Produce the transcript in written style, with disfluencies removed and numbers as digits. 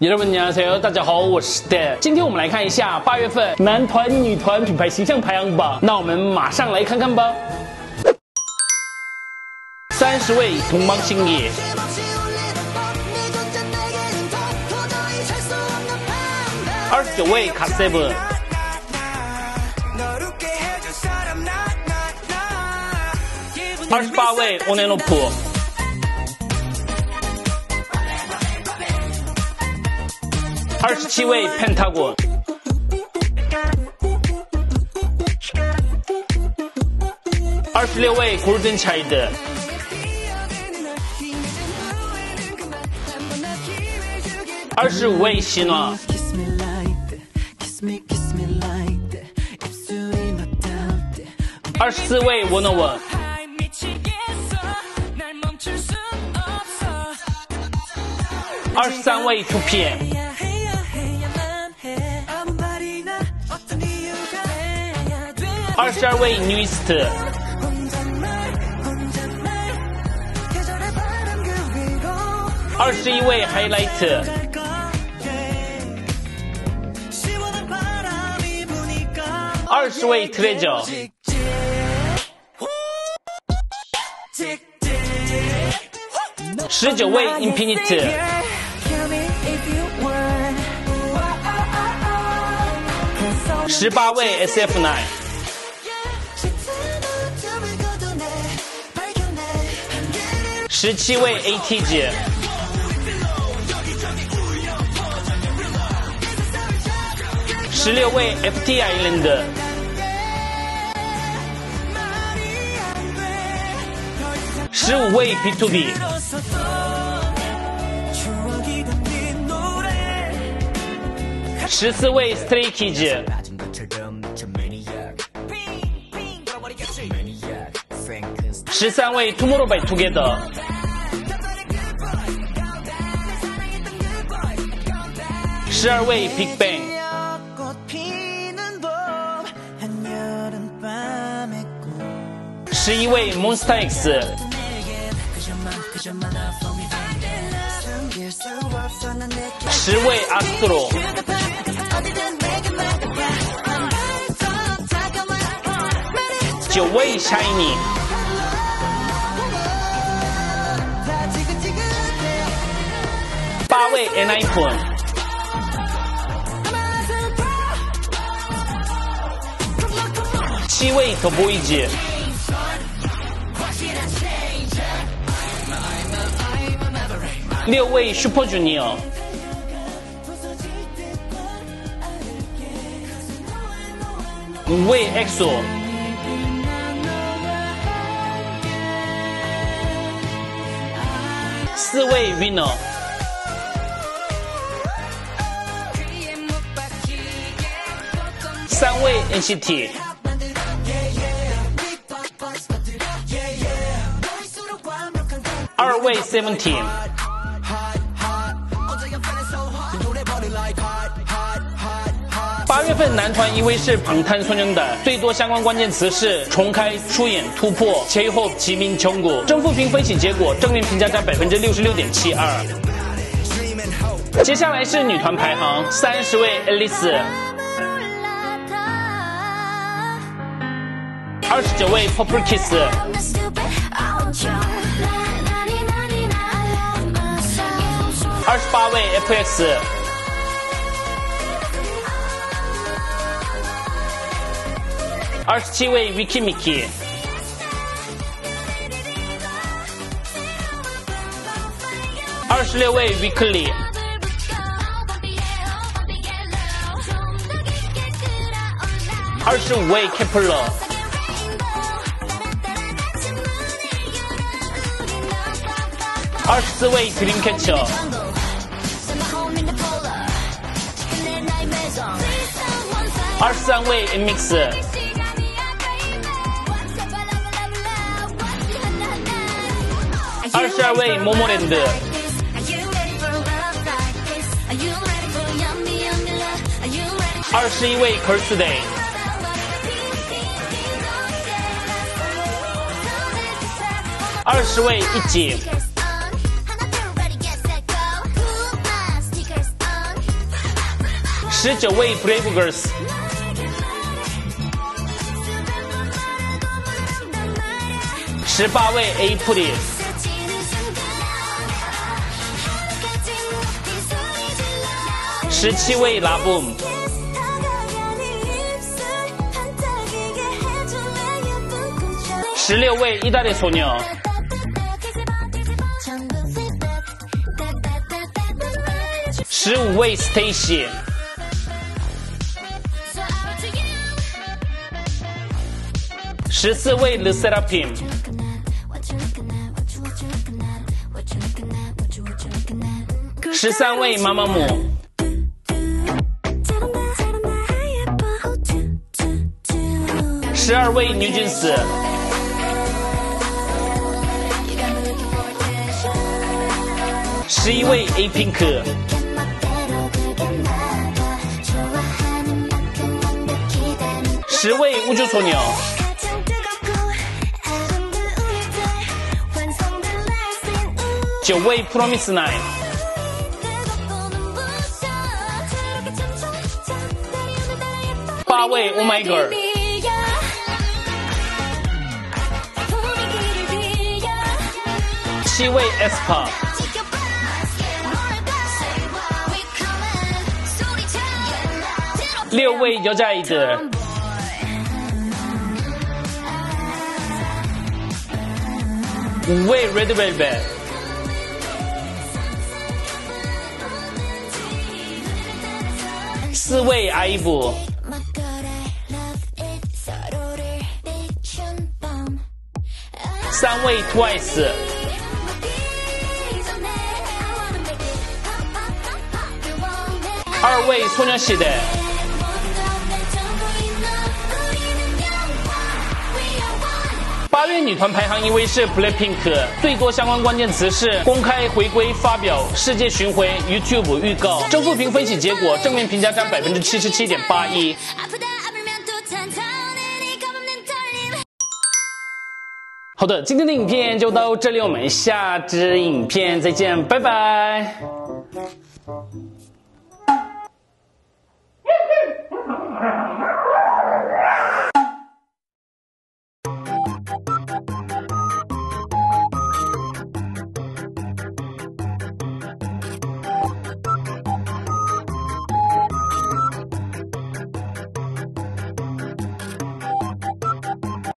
여러분 안녕하세요，大家好，我是 Dan。今天我们来看一下8月份男团、女团品牌形象排行榜，那我们马上来看看吧。30位동방신기29位갓세븐 28位온앤오프 27位펜타곤 26位골든차일드 25位希诺 24位워너원 23位2PM 22位뉴이스트 21位하이라이트 20位트레저 19位인피니트 18位SF9 17位ATG 16位FT 아일랜드 15位B2B 14位스트레이키즈 13位투모로우바이투게더 12位빅뱅 11位몬스타엑스 10位아스트로 9位샤이니 8位엔하이픈 7位더보이즈 6位슈퍼주니어 5位엑소 4位위너 3位NCT 2位Seventeen 8月份男团1位是방탄소년단，最多相关关键词是重开、出演、突破、J-Hope、吉民、정국。正负评分析结果，正面评价占66.72%。接下来是女团排行，30位 Alice， 29位 Purple Kiss， 28位 FX。 27位 위키미키 26位 위클리 25位 케플러 24位 드림캐쳐 23位 엠믹스 22位 모모랜드 21位 걸스데이 20位 있지 19位 Brave Girls。18位 A-Puri。17位 LABOOM。16位意大利소녀。15位 Stacy。14位 LE SSERAFIM。13位MAMAMOO。12位NewJeans。11位 A-Pink。10位우주소녀。9位 Promise9。8位 Oh My Girl。7位 aespa。6位여자아이들。5位 Red Velvet。4位 IVE。3位 TWICE。2位소녀시대。8月女团排行1位是 BLACKPINK， 最多相关关键词是公开、回归、发表、世界巡回、YouTube 预告。正负评分析结果，正面评价占77.81%。好的，今天的影片就到这里，我们下支影片再见，拜拜。